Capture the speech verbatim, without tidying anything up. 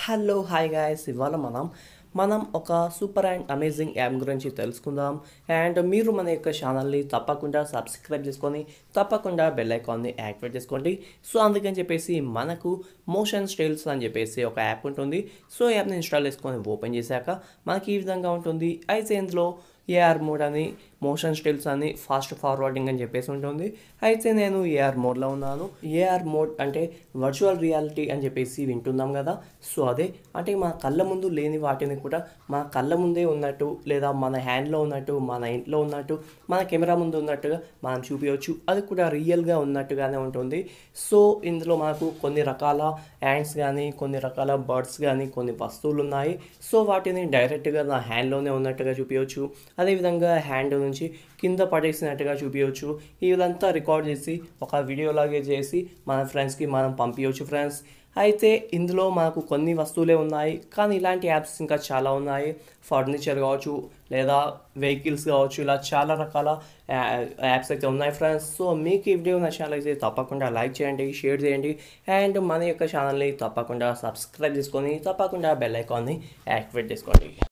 Hello hi guys ఇవాళ మనం మనం ఒక సూపర్ అండ్ అమేజింగ్ యాప్ గురించి తెలుసుకుందాం. అండ్ మీరు మన యొక్క ఛానల్ని తప్పకుండా సబ్స్క్రైబ్ చేసుకొని తప్పకుండా బెల్ ఐకాన్ని యాక్టివేట్ చేసుకోండి. సో అందుకని చెప్పేసి మనకు మోషన్ స్టిల్స్ అని చెప్పేసి ఒక యాప్ ఉంటుంది. సో యాప్ని ఇన్స్టాల్ చేసుకొని ఓపెన్ చేశాక మనకి ఈ విధంగా ఉంటుంది. అయితే ఇందులో ఏఆర్ మోడ్ అని, మోషన్ స్టిల్స్ అని, ఫాస్ట్ ఫార్వర్డింగ్ అని చెప్పేసి ఉంటుంది. అయితే నేను ఏఆర్ మోడ్లో ఉన్నాను. ఏఆర్ మోడ్ అంటే వర్చువల్ రియాలిటీ అని చెప్పేసి వింటున్నాం కదా. సో అదే అంటే మన కళ్ళ ముందు లేని వాటిని కూడా మన కళ్ళ ముందే ఉన్నట్టు, లేదా మన హ్యాండ్లో ఉన్నట్టు, మన ఇంట్లో ఉన్నట్టు, మన కెమెరా ముందు ఉన్నట్టుగా మనం చూపించవచ్చు. అది కూడా రియల్గా ఉన్నట్టుగానే ఉంటుంది. సో ఇందులో మనకు కొన్ని రకాల యాంట్స్ కానీ, కొన్ని రకాల బర్డ్స్ కానీ, కొన్ని వస్తువులు ఉన్నాయి. సో వాటిని డైరెక్ట్గా నా హ్యాండ్లోనే ఉన్నట్టుగా చూపించవచ్చు. అదేవిధంగా హ్యాండ్ నుంచి కింద పడేసినట్టుగా చూపించవచ్చు. ఇదంతా రికార్డ్ చేసి ఒక వీడియోలాగే చేసి మన ఫ్రెండ్స్కి మనం పంపించవచ్చు ఫ్రెండ్స్. అయితే ఇందులో మనకు కొన్ని వస్తువులే ఉన్నాయి, కానీ ఇలాంటి యాప్స్ ఇంకా చాలా ఉన్నాయి. ఫర్నిచర్ కావచ్చు, లేదా వెహికల్స్ కావచ్చు, ఇలా చాలా రకాల యాప్స్ అయితే ఉన్నాయి ఫ్రెండ్స్. సో మీకు ఈ వీడియో నచ్చినట్లయితే తప్పకుండా లైక్ చేయండి, షేర్ చేయండి, అండ్ మన యొక్క ఛానల్ని తప్పకుండా సబ్స్క్రైబ్ చేసుకొని తప్పకుండా బెల్ ఐకాన్ని యాక్టివేట్ చేసుకోండి.